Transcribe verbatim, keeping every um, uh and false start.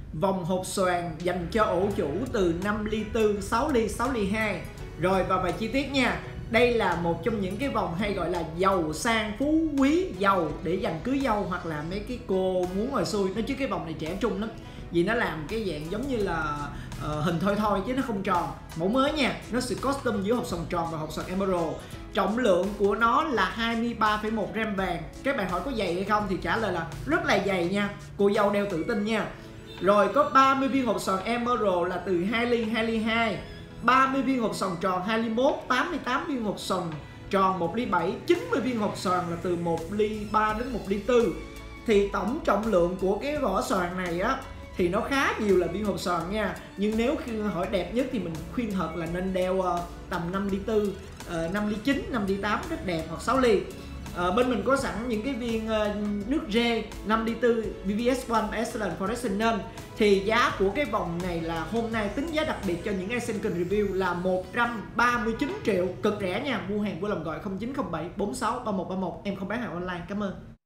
vòng hộp xoàn dành cho ổ chủ từ năm ly tư, sáu ly, sáu ly hai. Rồi vào bài chi tiết nha. Đây là một trong những cái vòng hay gọi là giàu sang phú quý, giàu để dành cưới dâu hoặc là mấy cái cô muốn ngồi xuôi. Nói chứ cái vòng này trẻ trung lắm, vì nó làm cái dạng giống như là uh, hình thôi thôi chứ nó không tròn. Mẫu mới nha, nó sự custom giữa hộp xoàn tròn và hộp xoàn Emerald. Trọng lượng của nó là hai mươi ba phẩy một gram vàng. Các bạn hỏi có dày hay không thì trả lời là rất là dày nha. Cô dâu đeo tự tin nha. Rồi có ba mươi viên hộp xoàn Emerald là từ hai ly, hai ly hai, ba mươi viên hộp xoàn tròn hai ly mốt, tám mươi tám viên hộp xoàn tròn một ly bảy, chín mươi viên hộp xoàn là từ một ly ba đến một ly tư. Thì tổng trọng lượng của cái vỏ xoàn này á thì nó khá nhiều là viên hộp xoàn nha. Nhưng nếu khi hỏi đẹp nhất thì mình khuyên thật là nên đeo uh, tầm năm ly tư, uh, năm ly chín, năm ly tám rất đẹp, hoặc sáu ly. Uh, bên mình có sẵn những cái viên uh, nước rê năm ly tư vê vê ét một Excellent Foundation nên thì giá của cái vòng này là hôm nay tính giá đặc biệt cho những ai xem kênh review là một trăm ba mươi chín triệu, cực rẻ nha. Mua hàng vui lòng gọi không chín không bảy bốn sáu ba một ba một, em không bán hàng online. Cảm ơn.